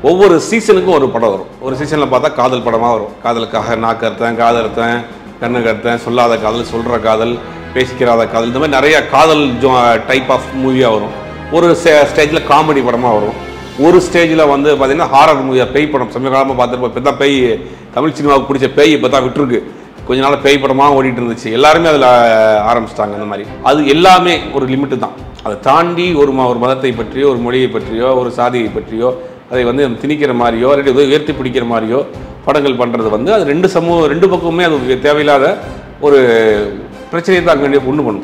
ஒவ்வொரு சீசனுக்கும் ஒரு படம் வரும். ஒரு சீசனில் பார்த்தா காதல் படமாக வரும். காதலுக்காக நாக்கறுத்தேன், காதறுத்தேன், கண்ணுக்கறுத்தேன், சொல்லாத காதல், சொல்கிற காதல், பேசிக்கிறாத காதல், இந்த மாதிரி நிறையா காதல் டைப் ஆஃப் மூவியாக வரும். ஒரு ஸ்டேஜில் காமெடி படமாக வரும். ஒரு ஸ்டேஜில் வந்து பார்த்தீங்கன்னா ஹாரர் மூவியாக, பேய் படம். சமீபகாலமாக பார்த்துருப்போம். இப்போ தான் பேய் தமிழ் சினிமாவுக்கு பிடிச்ச பேய் இப்போ தான் விட்டுருக்கு. கொஞ்ச நாள் பேய் படமாக ஓடிட்டு இருந்துச்சு. எல்லாருமே அதில் ஆரம்பிச்சிட்டாங்க. அந்த மாதிரி அது எல்லாமே ஒரு லிமிட்டு தான். அதை தாண்டி ஒரு மதத்தை பற்றியோ, ஒரு மொழியை பற்றியோ, ஒரு சாதியை பற்றியோ, அதை வந்து திணிக்கிற மாதிரியோ, அல்லது உயர்த்தி பிடிக்கிற மாதிரியோ படங்கள் பண்ணுறது வந்து அது ரெண்டு பக்கமுமே அது தேவையில்லாத ஒரு பிரச்சனையை தான் அங்கே ஒன்று பண்ணும்.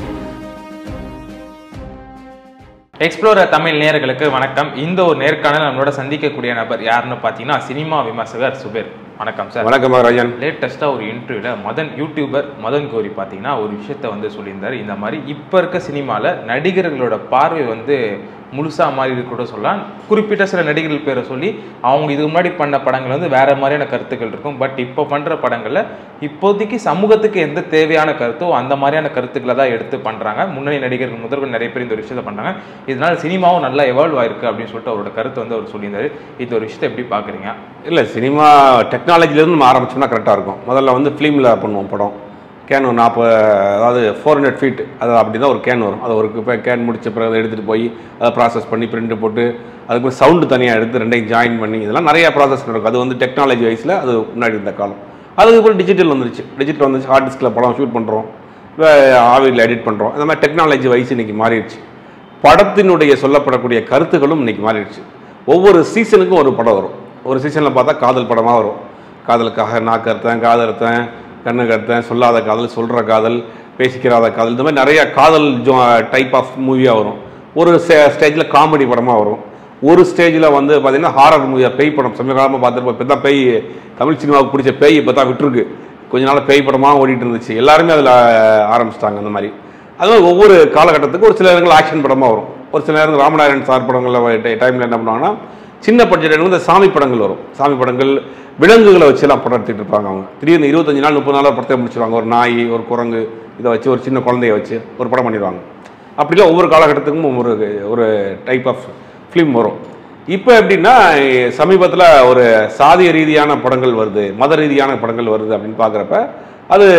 எக்ஸ்ப்ளோரர் தமிழ் நேயர்களுக்கு வணக்கம். இந்த ஒரு நேர்காணல் நம்மளோட சந்திக்கக்கூடிய நபர் யாருன்னு பார்த்தீங்கன்னா சினிமா விமர்சகர் சுபேர். வணக்கம் சார். வணக்கம் ராஜன். லேட்டஸ்ட்டாக ஒரு இன்டர்வியூவில் யூடியூபர் மதன் கோரி பார்த்தீங்கன்னா ஒரு விஷயத்த வந்து சொல்லியிருந்தார். இந்த மாதிரி இப்போ இருக்க சினிமாவில் நடிகர்களோட பார்வை வந்து முழுசாக மாறி கூட சொல்லலாம். குறிப்பிட்ட சில நடிகர்கள் பேரை சொல்லி அவங்க இதுக்கு முன்னாடி பண்ண படங்கள் வந்து வேறு மாதிரியான கருத்துக்கள் இருக்கும். பட் இப்போ பண்ணுற படங்களில் இப்போதைக்கு சமூகத்துக்கு எந்த தேவையான கருத்தோ அந்த மாதிரியான கருத்துக்களை தான் எடுத்து பண்ணுறாங்க. முன்னணி நடிகர்கள் முதல்கள் நிறைய பேர் இந்த ஒரு விஷயத்தை பண்ணுறாங்க. இதனால் சினிமாவும் நல்லா எவால்வ் ஆயிருக்கு அப்படின்னு சொல்லிட்டு அவரோட கருத்தை வந்து அவர் சொல்லியிருந்தார். இந்த ஒரு விஷயத்தை எப்படி பார்க்குறீங்க? இல்லை, சினிமா டெக்னாலஜிலேருந்து நம்ம ஆரம்பிச்சோம்னா கரெக்டாக இருக்கும். முதல்ல வந்து ஃபிலிமில் பண்ணுவோம் படம். கேன் 40, அதாவது 400 feet, அது அப்படி தான் ஒரு கேன் வரும். அது ஒரு கேன் முடித்த பிறகு அதை எடுத்துகிட்டு போய் அதை ப்ராசஸ் பண்ணி பிரிண்ட் போட்டு அதுக்கு சவுண்டு தனியாக எடுத்து ரெண்டையும் ஜாயின் பண்ணி இதெல்லாம் நிறையா ப்ராசஸ் நடக்கும். அது வந்து டெக்னாலஜி வைஸில் அது முன்னாடி இருந்த காலம். அதுக்கப்புறம் டிஜிட்டல் வந்துருச்சு. ஹார்ட் டிஸ்கில் படம் ஷூட் பண்ணுறோம், ஆவியில் எடிட் பண்ணுறோம். இந்த மாதிரி டெக்னாலஜி வைஸ் இன்றைக்கி மாறிடுச்சு. படத்தினுடைய சொல்லப்படக்கூடிய கருத்துக்களும் இன்றைக்கி மாறிடுச்சு. ஒவ்வொரு சீசனுக்கும் ஒரு படம் வரும். ஒரு சீசனில் பார்த்தா காதல் படமாக வரும். காதலுக்காக நாக்கறுத்தேன், காதறுத்தேன், கண்ணுக்கறுத்தேன், சொல்லாத காதல், சொல்கிற காதல், பேசிக்கிறாத காதல், இந்த மாதிரி நிறையா காதல் டைப் ஆஃப் மூவியாக வரும். ஒரு ஸ்டேஜில் காமெடி படமாக வரும். ஒரு ஸ்டேஜில் வந்து பார்த்திங்கன்னா ஹாரர் மூவியாக, பேய் படம். சமீபகாலமாக பார்த்துருப்போம். இப்போ தான் பேய் தமிழ் சினிமாவுக்கு பிடிச்ச பேய் இப்போ தான் விட்டுருக்கு. கொஞ்ச நாள் பேய் படமாக ஓடிட்டு இருந்துச்சு. எல்லாருமே அதில் ஆரம்பிச்சிட்டாங்க. அந்த மாதிரி அது மாதிரி ஒவ்வொரு காலகட்டத்துக்கு ஒரு சில நேரங்கள் ஆக்ஷன் படமாக வரும். ஒரு சில நேரங்கள் ராமநாராயணன் சார் படங்களில் டைமில் என்ன பண்ணுவாங்கன்னா சின்ன பட்ஜெட் வந்து சாமி படங்கள் வரும். சாமி படங்கள் விலங்குகளை வச்சுலாம் படம் எடுத்துகிட்டு இருப்பாங்க. அவங்க திடீர்னு 25 நாள் 30 நாளாக படத்தை முடிச்சுருவாங்க. ஒரு நாய், ஒரு குரங்கு, இதை வச்சு ஒரு சின்ன குழந்தைய வச்சு ஒரு படம் பண்ணிடுவாங்க. அப்படிலாம் ஒவ்வொரு காலகட்டத்துக்கும் ஒரு டைப் ஆஃப் ஃபிலிம் வரும். இப்போ எப்படின்னா சமீபத்தில் ஒரு சாதிய ரீதியான படங்கள் வருது, மத ரீதியான படங்கள் வருது அப்படின்னு பார்க்குறப்ப அது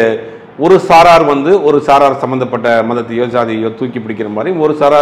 ஒரு சாரார் வந்து ஒரு சாரார் சம்மந்தப்பட்ட மதத்தையோ சாதியோ தூக்கி பிடிக்கிற மாதிரியும்,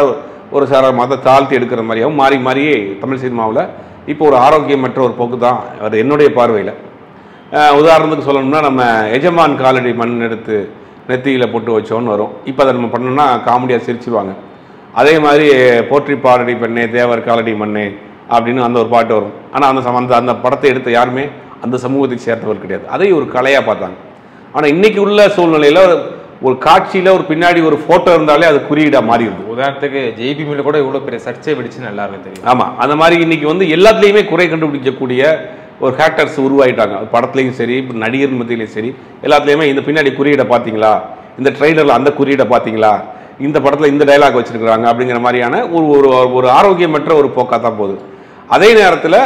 ஒரு சாரார் மதத்தை தாழ்த்தி எடுக்கிற மாதிரியாகவும் மாறியே தமிழ் சினிமாவில் இப்போ ஒரு ஆரோக்கியமற்ற ஒரு போக்கு தான் அது என்னுடைய பார்வையில். உதாரணத்துக்கு சொல்லணும்னா நம்ம எஜமான் காலடி மண் எடுத்து நெத்தியில் போட்டு வச்சோன்னு வரும். இப்போ அதை நம்ம பண்ணோம்னா காமெடியாக சிரிச்சிருவாங்க. அதே மாதிரி போற்றி பாரடி பெண்ணே தேவர் காலடி மண்ணே அப்படின்னு அந்த ஒரு பாட்டு வரும். ஆனால் அந்த படத்தை எடுத்த யாருமே அந்த சமூகத்தை சேர்த்தவர் கிடையாது. அதை ஒரு கலையாக பார்த்தாங்க. ஆனால் இன்றைக்கி உள்ள சூழ்நிலையில் ஒரு காட்சியில் ஒரு பின்னாடி ஒரு ஃபோட்டோ இருந்தாலே அது குறியீடாக மாறிடுது. உதாரணத்துக்கு ஜெய்பி மேல கூட இவ்வளோ பெரிய சர்ச்சை வெடிச்சுன்னு எல்லாருக்கும் தெரியும். ஆமாம், அந்த மாதிரி இன்றைக்கி வந்து எல்லாத்துலேயுமே குறை கண்டுபிடிக்கக்கூடிய ஒரு ஹேக்டர்ஸ் உருவாயிட்டாங்க. படத்துலையும் சரி, இப்போ நடிகர் மத்தியிலையும் சரி, எல்லாத்துலேயுமே இந்த பின்னாடி குறியீடை பார்த்தீங்களா, இந்த ட்ரெய்லரில் அந்த குறியீடை பார்த்தீங்களா, இந்த படத்தில் இந்த டைலாக் வச்சுருக்குறாங்க அப்படிங்கிற மாதிரியான ஒரு ஆரோக்கியமற்ற ஒரு போக்காக தான் போகுது. அதே நேரத்தில்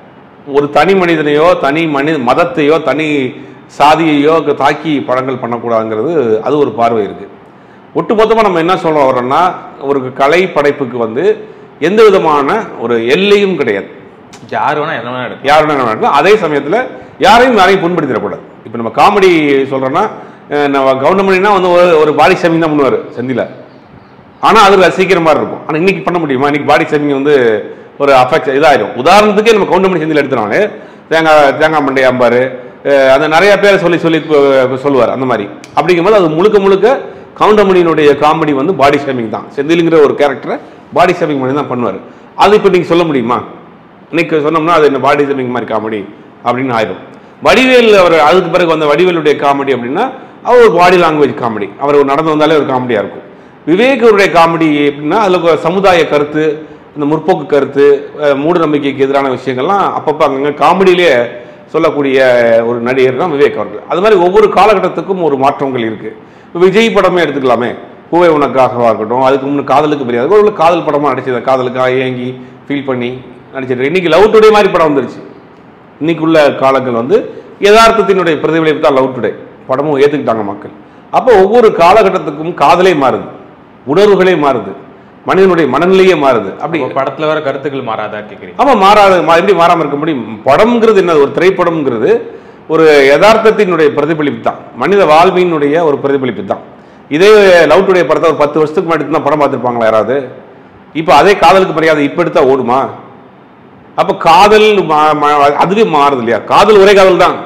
ஒரு தனி மனிதனையோ மதத்தையோ தனி சாதியையோ தாக்கி படங்கள் பண்ணக்கூடாதுங்கிறது அது ஒரு பார்வை இருக்குது. ஒட்டுமொத்தமாக நம்ம என்ன சொல்ல வரோம்னா ஒரு கலை படைப்புக்கு வந்து எந்த விதமான ஒரு எல்லையும் கிடையாது. யார் வேணா என்ன நடக்கும். அதே சமயத்தில் யாரையும் புண்படுத்திடக்கூடாது. இப்போ நம்ம காமெடி சொல்கிறோன்னா நம்ம கவுண்டமணினா வந்து ஒரு பாடி ஷேமிங் தான் பண்ணுவார் செந்தில். ஆனால் அது ரசிக்கிற மாதிரி இருக்கும். ஆனால் இன்றைக்கி பண்ண முடியுமா? இன்றைக்கி பாடி ஷேமிங் வந்து ஒரு இதாகிடும். உதாரணத்துக்கே நம்ம கவுண்டமணி செந்தில் எடுத்துனாலே தேங்காய் மண்டை அம்பார் அந்த நிறைய பேரை சொல்லி சொல்லுவார். அந்த மாதிரி அப்படிங்கும்போது அது முழுக்க கவுண்டமணியினுடைய காமெடி வந்து பாடி ஷேமிங் தான். செந்திலுங்கிற ஒரு கேரக்டரை பாடி ஷேமிங் பண்ணி தான் பண்ணுவார். அது இப்போ நீங்கள் சொல்ல முடியுமா? இன்னைக்கு சொன்னோம்னா அது என்ன பாடி ஷேமிங் மாதிரி காமெடி அப்படின்னு ஆயிடும். வடிவேல் அவர் அதுக்கு பிறகு வந்த வடிவேலுடைய காமெடி அப்படின்னா அவர் ஒரு பாடி லாங்குவேஜ் காமெடி. அவர் நடந்து வந்தாலே ஒரு காமெடியாக இருக்கும். விவேகருடைய காமெடி எப்படின்னா அதில் சமுதாய கருத்து, இந்த முற்போக்கு கருத்து, மூட நம்பிக்கைக்கு எதிரான விஷயங்கள்லாம் அப்பப்போ அங்கங்கே காமெடியிலே சொல்லக்கூடிய ஒரு நடிகர் தான் விவேக் அவர்கள். அது மாதிரி ஒவ்வொரு காலகட்டத்துக்கும் ஒரு மாற்றங்கள் இருக்குது. விஜய் படமே எடுத்துக்கலாமே, பூவே உனக்காகவா இருக்கட்டும், அதுக்கு முன்னே காதலுக்கு பெரியாது ஒரு காதல் படமாக நடிச்சது, காதலுக்காக ஏங்கி ஃபீல் பண்ணி நடிச்சிட்டு இன்றைக்கி லவ் டுடே மாதிரி படம் வந்துருச்சு. இன்றைக்கி உள்ள காலங்கள் வந்து யதார்த்தத்தினுடைய பிரதிபலிப்பு தான் லவ் டுடே படமும் ஏற்றுக்கிட்டாங்க மக்கள். அப்போ ஒவ்வொரு காலகட்டத்துக்கும் காதலே மாறுது, உணர்வுகளே மாறுது, மனிதனுடைய மனநிலையே மாறுது. அப்படி படத்துல வர கருத்துக்கள் மாறாதா கேட்குறீங்க? ஆமாம், மாறாது. எப்படி மாறாமல் இருக்க முடியும்? படம்ங்கிறது என்ன? ஒரு திரைப்படம்ங்கிறது ஒரு யதார்த்தத்தினுடைய பிரதிபலிப்பு தான், மனித வாழ்வினுடைய ஒரு பிரதிபலிப்பு தான். இதே லவ் டுடே படத்தை ஒரு 10 வருஷத்துக்கு முன்னாடி தான் படம் பார்த்துருப்பாங்களா யாராவது? இப்போ அதே காதலுக்கு மரியாதை இப்போ எடுத்தா ஓடுமா? அப்போ காதல் அதுவே மாறுது இல்லையா? காதல் ஒரே காதல் தான்,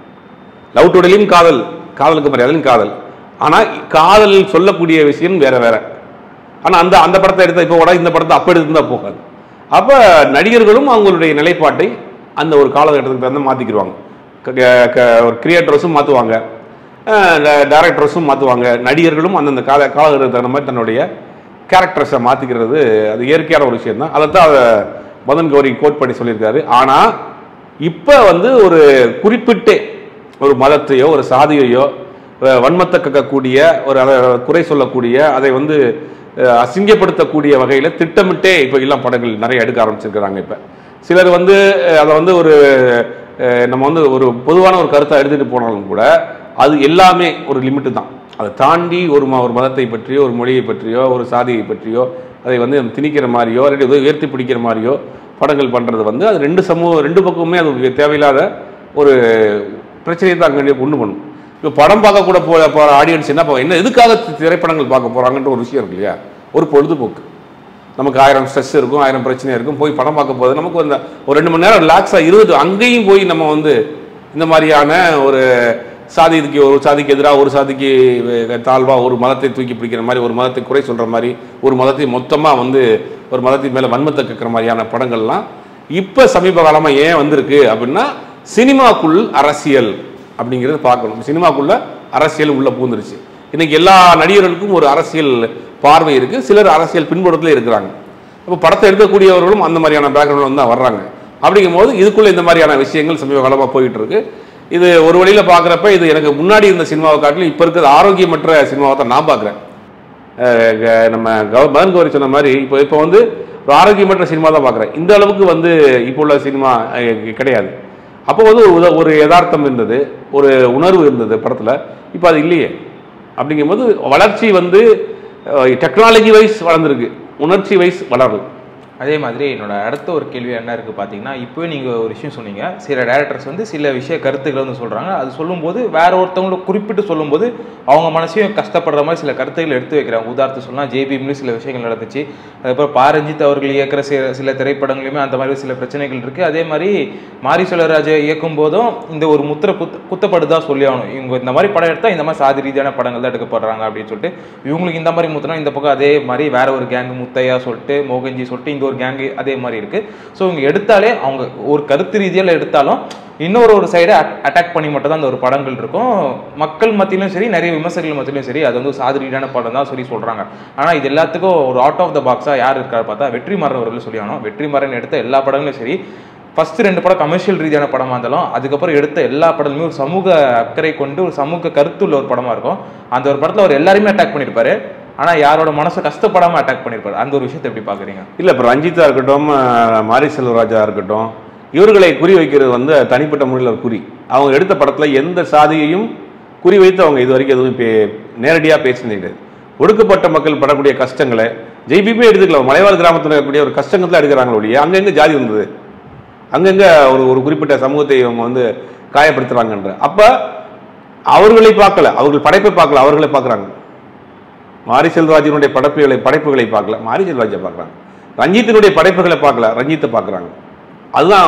லவ் டுடேலையும் காதல், காதலுக்கு மரியாதையும் காதல். ஆனால் காதல் சொல்லக்கூடிய விஷயம் வேற வேற. ஆனால் அந்த படத்தை எடுத்தால் இப்போ இந்த படத்தை அப்போ எடுத்துருந்தா போகாது. அப்போ நடிகர்களும் அவங்களுடைய நிலைப்பாட்டை அந்த ஒரு காலகட்டத்துக்கு தகுந்த மாற்றிக்கிடுவாங்க. ஒரு கிரியேட்டர்ஸும் மாற்றுவாங்க, டைரக்டர்ஸும் மாற்றுவாங்க, நடிகர்களும் அந்தந்த காலகட்டத்துக்கு தகுந்த மாதிரி தன்னுடைய கேரக்டர்ஸை மாற்றிக்கிறது அது இயற்கையான ஒரு விஷயம் தான். அதைத்தான் மதன் கௌரி கோட் பண்ணி சொல்லியிருக்காரு. ஆனால் இப்போ ஒரு குறிப்பிட்டே ஒரு மதத்தையோ ஒரு சாதியையோ வன்மத்தை கக்கக்கூடிய ஒரு அதை குறை சொல்லக்கூடிய அதை அசிங்கப்படுத்தக்கூடிய வகையில் திட்டமிட்டே இப்போ எல்லாம் படங்கள் நிறைய எடுக்க ஆரம்பிச்சிருக்கிறாங்க. இப்போ சிலர் அதை ஒரு நம்ம ஒரு பொதுவான ஒரு கருத்தை எடுத்துகிட்டு போனாலும் கூட அது எல்லாமே ஒரு லிமிட்டு தான். அதை தாண்டி ஒரு மதத்தை பற்றியோ ஒரு மொழியை பற்றியோ ஒரு சாதியை பற்றியோ அதை திணிக்கிற மாதிரியோ அல்லது உயர்த்தி பிடிக்கிற மாதிரியோ படங்கள் பண்ணுறது அது ரெண்டு பக்கமுமே அது தேவையில்லாத ஒரு பிரச்சனையை தான் அங்கே கொண்டு பண்ணும். இப்போ படம் பார்க்க கூட போகிற ஆடியன்ஸ் என்ன எதுக்காக திரைப்படங்கள் பார்க்க போகிறாங்கன்ற ஒரு விஷயம் இருக்கு இல்லையா? ஒரு பொழுதுபோக்கு. நமக்கு 1000 ஸ்ட்ரெஸ் இருக்கும், 1000 பிரச்சனை இருக்கும். போய் படம் பார்க்க போது நமக்கு ஒரு 2 மணி நேரம் ரிலாக்ஸாக 20 அங்கேயும் போய் நம்ம இந்த மாதிரியான ஒரு ஒரு சாதிக்கு எதிராக ஒரு சாதிக்கு தாழ்வாக ஒரு மதத்தை தூக்கி பிடிக்கிற மாதிரி, ஒரு மதத்தை குறை சொல்கிற மாதிரி, ஒரு மதத்தை மொத்தமாக ஒரு மதத்தின் மேலே வன்மத்தை கேட்குற மாதிரியான படங்கள்லாம் இப்போ சமீப காலமாக ஏன் வந்திருக்கு அப்படின்னா, சினிமாக்குள் அரசியல் அப்படிங்கிறது பார்க்கணும். சினிமாக்குள்ள அரசியல் உள்ளே பூந்துருச்சு. இன்னைக்கு எல்லா நடிகர்களுக்கும் ஒரு அரசியல் பார்வை இருக்குது, சிலர் அரசியல் பின்புலத்தில் இருக்கிறாங்க. இப்போ படத்தை எடுக்கக்கூடியவர்களும் அந்த மாதிரியான பேக்ரவுண்டில் தான் வர்றாங்க. அப்படிங்கும்போது இதுக்குள்ளே இந்த மாதிரியான விஷயங்கள் சமீப காலமாக போயிட்டு இருக்கு. இது ஒரு வழியில் பார்க்குறப்ப இது எனக்கு முன்னாடி இருந்த சினிமாவை காட்டிலும் இப்போ இருக்கிற ஆரோக்கியமற்ற சினிமாவை தான் நான் பார்க்குறேன். நம்ம மதன் கௌரி சொன்ன மாதிரி இப்போ ஒரு ஆரோக்கியமற்ற சினிமா தான் பார்க்குறேன். இந்த அளவுக்கு இப்போ உள்ள சினிமா கிடையாது. அப்போ ஒரு யதார்த்தம் இருந்தது, ஒரு உணர்வு இருந்தது படத்தில். இப்போ அது இல்லையே. அப்படிங்கும்போது வளர்ச்சி டெக்னாலஜி வைஸ் வளர்ந்துருக்கு, உணர்ச்சி வைஸ் வளருது. அதே மாதிரி என்னோட அடுத்த ஒரு கேள்வி என்ன இருக்குது பார்த்தீங்கன்னா, இப்போவே நீங்கள் ஒரு விஷயம் சொன்னீங்க, சில டேரக்டர்ஸ் சில விஷய கருத்துக்களை சொல்கிறாங்க. அது சொல்லும்போது வேற ஒருத்தவங்களை குறிப்பிட்டு சொல்லும்போது அவங்க மனசையும் கஷ்டப்படுற மாதிரி சில கருத்துக்களை எடுத்து வைக்கிறாங்க. உதாரணத்துக்கு சொன்னால் ஜேபிஎம்லேயும் சில விஷயங்கள் நடந்துச்சு. அதுக்கப்புறம் பாரஞ்சித் அவர்கள் இயக்கிற சில திரைப்படங்களையுமே அந்த மாதிரி சில பிரச்சனைகள் இருக்குது. அதே மாதிரி மாரி செல்வராஜை இயக்கும் போதும் இந்த ஒரு முத்திரை குத்தப்படுதா சொல்லி ஆகணும். இவங்க இந்த மாதிரி படம் எடுத்தால் இந்த மாதிரி சாதி ரீதியான படங்கள் தான் எடுக்கப்படுறாங்க அப்படின்னு சொல்லிட்டு இவங்களுக்கு இந்த மாதிரி முத்தினா, இந்த பக்கம் அதே மாதிரி வேற ஒரு கேங் முத்தையா சொல்லிட்டு மோகன்ஜி சொல்லிட்டு ஒரு கேங்கு அதே மாதிரி இருக்கு. ஸோ இவங்க எடுத்தாலே அவங்க ஒரு கருத்து ரீதியில் எடுத்தாலும் இன்னொரு சைடை அட்டாக் பண்ணி மட்டும் தான் அந்த ஒரு படங்கள் இருக்கும். மக்கள் மத்தியிலும் சரி, நிறைய விமர்சகர்கள் மத்தியிலும் சரி, அது சாதி ரீதியான படம் தான் சொல்லி சொல்றாங்க. ஆனால் இது எல்லாத்துக்கும் ஒரு அவுட் ஆஃப் த பாக்ஸாக யார் இருக்காரு பார்த்தா வெற்றிமாறன் அவர்கள் சொல்லி ஆகணும். வெற்றிமாறன் எடுத்த எல்லா படங்களும் சரி, ஃபர்ஸ்ட் 2 படம் கமர்ஷியல் ரீதியான படமாக இருந்தாலும் அதுக்கப்புறம் எடுத்த எல்லா படங்களுமே ஒரு சமூக அக்கறை கொண்டு ஒரு சமூக கருத்துள்ள ஒரு படமாக இருக்கும். அந்த ஒரு படத்தில் அவர் எல்லாருமே அட்டாக் பண்ணியிருப்பாரு, ஆனால் யாரோட மனசை கஷ்டப்படாமல் அட்டாக் பண்ணியிருப்பாரு. அந்த ஒரு விஷயத்தை எப்படி பார்க்குறீங்க? இல்லை, இப்போ ரஞ்சிதா இருக்கட்டும், மாரி செல்வராஜா இருக்கட்டும், இவர்களை குறி வைக்கிறது தனிப்பட்ட முறையில் ஒரு குறி. அவங்க எடுத்த படத்தில் எந்த சாதியையும் குறி வைத்து அவங்க இது வரைக்கும் எதுவும் நேரடியாக பேசினது. ஒடுக்கப்பட்ட மக்கள் படக்கூடிய கஷ்டங்களை ஜெய்பிபே எடுத்துக்கலாம். மலைவாழ் கிராமத்தில் இருக்கக்கூடிய ஒரு கஷ்டங்களை எடுக்கிறாங்களோ இல்லையா? அங்கங்கே ஜாதி வந்தது, அங்கங்கே ஒரு குறிப்பிட்ட சமூகத்தை அவங்க காயப்படுத்துகிறாங்கன்ற. அப்போ அவர்களை பார்க்கல, அவர்கள் படைப்பை பார்க்கல, அவர்களை பார்க்குறாங்க. மாரி செல்வராஜனுடைய படைப்புகளை பார்க்கல, மாரி செல்வராஜை பார்க்குறாங்க. ரஞ்சித்தினுடைய படைப்புகளை பார்க்கல, ரஞ்சித்தை பார்க்குறாங்க. அதுதான்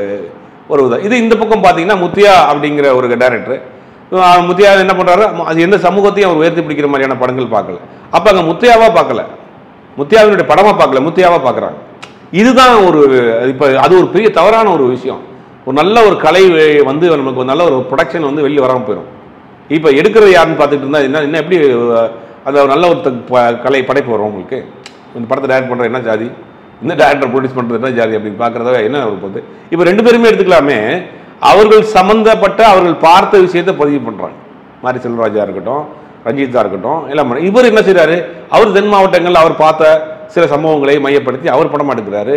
ஒரு இது. இந்த பக்கம் பார்த்தீங்கன்னா முத்தியா அப்படிங்கிற ஒரு டைரக்டர், முத்தியா என்ன பண்ணுறாரு, அது எந்த சமூகத்தையும் அவர் உயர்த்தி பிடிக்கிற மாதிரியான படங்கள் பார்க்கல. அப்போ அங்கே முத்தியாவா பார்க்கல, முத்தியாவினுடைய படமாக பார்க்கல, முத்தியாவா பார்க்குறாங்க. இதுதான் இப்போ அது ஒரு பெரிய தவறான ஒரு விஷயம். ஒரு நல்ல ஒரு கலை நமக்கு நல்ல ஒரு ப்ரொடக்ஷன் வெளியே வராமல் போயிடும். இப்போ எடுக்கிறது யாருன்னு பார்த்துட்டு இருந்தால் என்ன எப்படி அந்த நல்ல ஒரு கலை படைப்பு வரும் உங்களுக்கு? இந்த படத்தை டைரக்ட் பண்ணுற என்ன ஜாதி, இந்த டைரக்டர் ப்ரொடியூஸ் பண்ணுறது என்ன ஜாதி அப்படின்னு பார்க்குறத என்ன போகுது? இப்போ 2 பேருமே எடுத்துக்கலாமே, அவர்கள் சம்மந்தப்பட்ட அவர்கள் பார்த்த விஷயத்தை பதிவு பண்ணுறாங்க. மாரி செல்வராஜா இருக்கட்டும், ரஞ்சிதா இருக்கட்டும், எல்லாம் இவர் என்ன செய்கிறாரு, அவர் தென் மாவட்டங்களில் அவர் பார்த்த சில சம்பவங்களை மையப்படுத்தி அவர் படம் எடுக்கிறாரு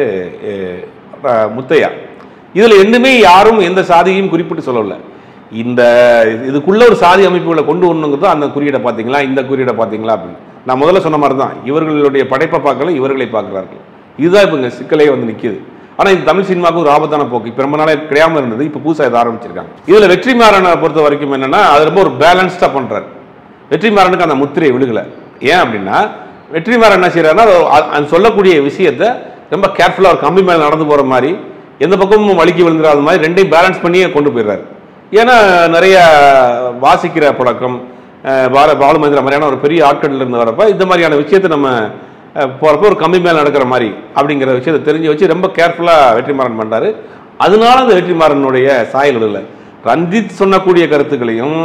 முத்தையா. இதில் எதுவுமே யாரும் எந்த சாதியையும் குறிப்பிட்டு சொல்லலை. இதுக்குள்ள ஒரு சாதி அமைப்புகளை கொண்டு வரணுங்கிறது அந்த குறியீடை பார்த்தீங்களா, இந்த குறியீடை பார்த்தீங்களா அப்படின்னு. நான் முதல்ல சொன்ன மாதிரி தான், இவர்களுடைய படைப்பை பார்க்கல, இவர்களை பார்க்குறார்கள். இதுதான் இப்போ இங்கே சிக்கலே வந்து நிற்கிது. ஆனால் இது தமிழ் சினிமாவுக்கு ஒரு ஆபத்தான போக்கு. இப்போ ரொம்ப நாளே கிடையாமல் இருந்தது, இப்போ புதுசாக இதை ஆரம்பிச்சிருக்காங்க. இதில் வெற்றிமாறனை பொறுத்த வரைக்கும் என்னென்னா, அது ரொம்ப ஒரு பேலன்ஸ்டாக பண்ணுறாரு. வெற்றிமாறனுக்கு அந்த முத்திரை விழுகலை. ஏன் அப்படின்னா, வெற்றிமாறன் என்ன செய்யறாருன்னா, அது சொல்லக்கூடிய விஷயத்தை ரொம்ப கேர்ஃபுல்லாக ஒரு கம்பி மேலே நடந்து போகிற மாதிரி, எந்த பக்கமும் வலிக்கி விழுந்துடாத மாதிரி ரெண்டையும் பேலன்ஸ் பண்ணியே கொண்டு போயிடுறாரு. ஏன்னா நிறைய வாசிக்கிற பழக்கம், பாலுமந்திர மாதிரியான ஒரு பெரிய ஆட்கள்ல இருந்து வரப்ப இந்த மாதிரியான விஷயத்தை நம்ம போகிறப்ப ஒரு கம்பி மேலே நடக்கிற மாதிரி அப்படிங்கிற விஷயத்தை தெரிஞ்சு வச்சு ரொம்ப கேர்ஃபுல்லாக வெற்றிமாறன் பண்ணுறாரு. அதனால அந்த வெற்றிமாறனுடைய சாயல் இல்லை. ரஞ்சித் சொன்னக்கூடிய கருத்துக்களையும்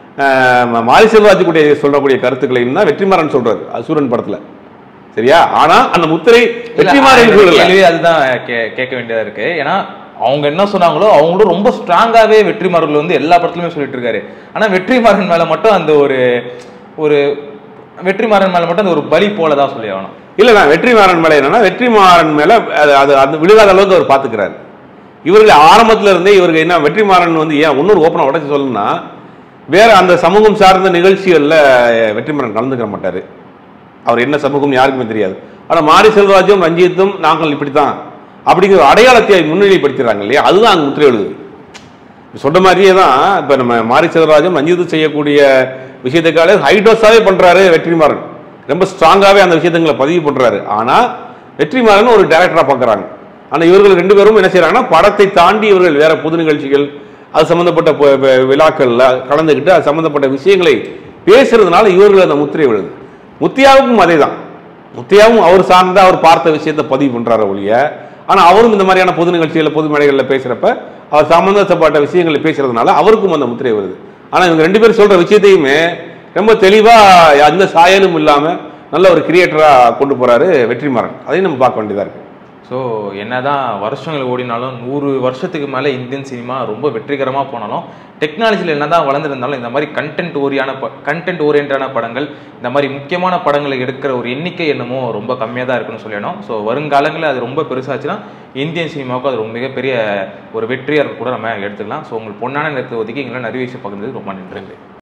மாரி செல்வராஜ் கூட சொல்லக்கூடிய கருத்துக்களையும் தான் வெற்றிமாறன் சொல்றாரு அசூரன் படத்துல. சரியா? ஆனா அந்த முத்திரை வெற்றிமாறன் அதுதான் கேட்க வேண்டியதா இருக்கு. ஏன்னா அவங்க என்ன சொன்னாங்களோ அவங்களும் ரொம்ப ஸ்ட்ராங்காவே வெற்றிமாறன் வந்து எல்லா படத்துலயுமே சொல்லிட்டு இருக்காரு. ஆனா வெற்றிமாறன் மேல மட்டும் அந்த ஒரு வெற்றிமாறன் மேல மட்டும் அந்த ஒரு பலி போலதான் சொல்லி ஆகணும். இல்ல, நான் வெற்றிமாறன் மேல என்னன்னா, வெற்றிமாறன் மேல அது அந்த விழுகாத அளவுக்கு அவர் பாத்துக்கிறாரு. இவர்கள் ஆரம்பத்துல இருந்தே இவருக்கு என்ன வெற்றிமாறன் வந்து ஏன் இன்னொரு ஓப்பனா உடச்சு சொல்லணும்னா, வேற அந்த சமூகம் சார்ந்த நிகழ்ச்சிகள்ல வெற்றிமாறன் கலந்துக்க மாட்டாரு. அவர் என்ன சமூகம் யாருக்குமே தெரியாது. ஆனா மாரி செல்வராஜும் ரஞ்சித்தும் நாங்கள் இப்படித்தான் அப்படிங்கிற அடையாளத்தை முன்னிலைப்படுத்துறாங்க இல்லையா, அதுதான் அங்கே முத்திரை எழுது. சொன்ன மாதிரியே தான் இப்ப நம்ம மாரி செல்வராஜும் ரஞ்சித்தும் செய்யக்கூடிய விஷயத்துக்காக ஹைடோஸாவே பண்றாரு வெற்றிமாறன். ரொம்ப ஸ்ட்ராங்காவே அந்த விஷயத்துங்களை பதிவு பண்றாரு. ஆனா வெற்றிமாறன் ஒரு டைரக்டரா பாக்குறாங்க. ஆனா இவர்கள் ரெண்டு பேரும் என்ன செய்யறாங்கன்னா, படத்தை தாண்டி இவர்கள் வேற பொது நிகழ்ச்சிகள், அது சம்பந்தப்பட்ட விழாக்கள்ல கலந்துக்கிட்டு அது சம்பந்தப்பட்ட விஷயங்களை பேசுறதுனால இவர்கள் அந்த முத்திரை விழுது. முத்தியாவுக்கும் அதே தான். முத்தியாவும் அவர் சார்ந்த அவர் பார்த்த விஷயத்தை பதிவு பண்றாரு ஒழிய, ஆனா அவரும் இந்த மாதிரியான பொது நிகழ்ச்சிகள் பொது மேடைகளில் பேசுறப்ப அவர் சம்பந்தப்பட்ட விஷயங்களை பேசுறதுனால அவருக்கும் அந்த முத்திரை வருது. ஆனா இவங்க ரெண்டு பேரும் சொல்ற விஷயத்தையுமே ரொம்ப தெளிவா எந்த சாயலும் இல்லாம நல்ல ஒரு கிரியேட்டரா கொண்டு போறாரு வெற்றிமாறன். அதையும் நம்ம பார்க்க வேண்டியதா இருக்கு. ஸோ என்னதான் வருஷங்கள் ஓடினாலும் 100 வருஷத்துக்கு மேலே இந்தியன் சினிமா ரொம்ப வெற்றிகரமாக போனாலும், டெக்னாலஜியில் என்னதான் வளர்ந்துருந்தாலும் இந்த மாதிரி கண்டென்ட் ஓரியன்டான படங்கள், இந்த மாதிரி முக்கியமான படங்களை எடுக்கிற ஒரு எண்ணிக்கை என்னமோ ரொம்ப கம்மியாக தான் இருக்குன்னு சொல்லணும். ஸோ வருங்காலங்களில் அது ரொம்ப பெருசாச்சுன்னா இந்தியன் சினிமாவுக்கு அது ரொம்ப மிகப்பெரிய ஒரு வெற்றியாக கூட நம்ம எடுத்துக்கலாம். ஸோ உங்களுக்கு பொன்னான நேரத்தை ஒதுக்கி எங்களால் நிறைய விஷயம் பகிர்ந்தது ரொம்ப நன்றி.